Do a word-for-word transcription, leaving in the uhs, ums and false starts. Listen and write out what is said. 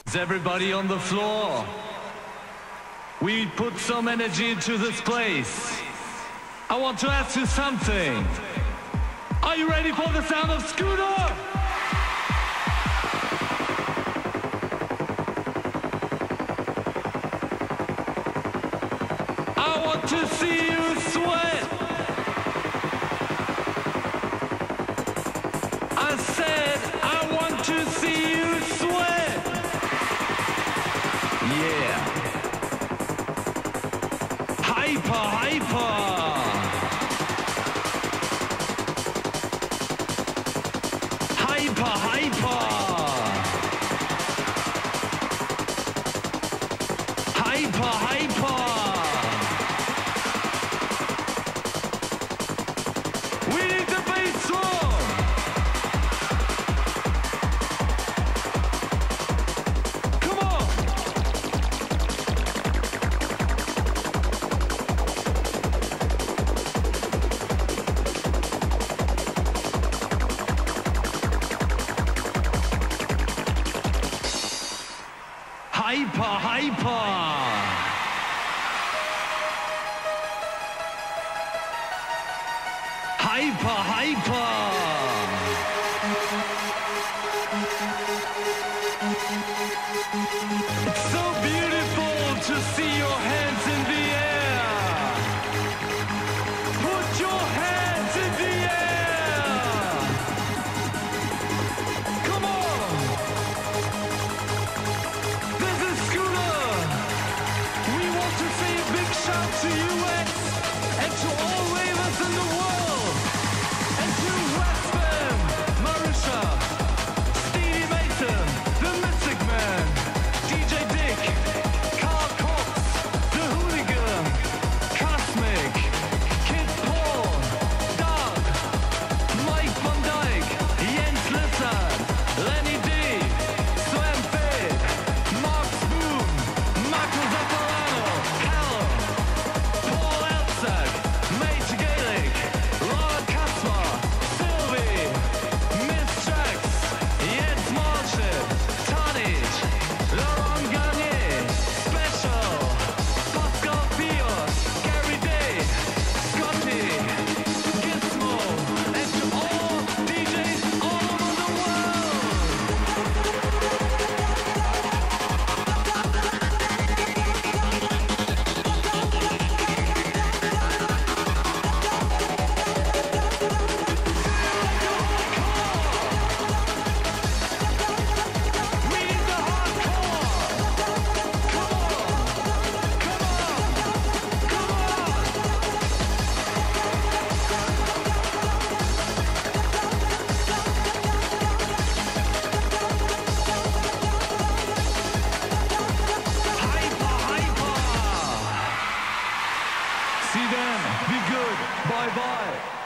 Is everybody on the floor? We put some energy into this place. I want to ask you something. Are you ready for the sound of Scooter? I want to see you sweat. I said I want to see you sweat. Yeah. Hyper, hyper. Hyper, hyper. Hyper, hyper. We need the bass drum. Come on. Hyper, hyper. Hyper, hyper. It's so beautiful to see your hands in the air. Put your hands in the air. Come on. This is Scooter. We want to say a big shout to U S and to all ravers in the world. And to Westman, Marisha, Stevie Mason, the Mystic Man, D J Dick, Carl Cox, the Hooligan, Cosmic, Kid Paul, Doug, Mike Van Dyke, Jens Lissard, Lenny D, Slam Fade, Mark Spoon, Marco Zapparano, Callum, Paul Elsack, Mate Gaelic, Laura Kasper, Sylvie, Miss Jax, Jens Marshall, Tonnage, Laurent Garnier, Special, Pascal Pios, Gary Day, Scotty, Gizmo, and to all D Js all over the world. We need the hardcore. Come on, come on, come on. Hyper, hyper. See them. Be good. Bye bye.